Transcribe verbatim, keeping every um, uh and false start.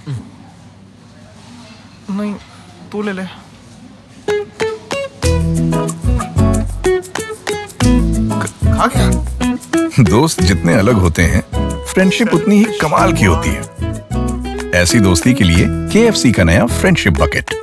नहीं, तू ले ले। खा गया? दोस्त जितने अलग होते हैं, फ्रेंडशिप उतनी ही कमाल की होती है। ऐसी दोस्ती के लिए के एफ सी का नया फ्रेंडशिप बकेट।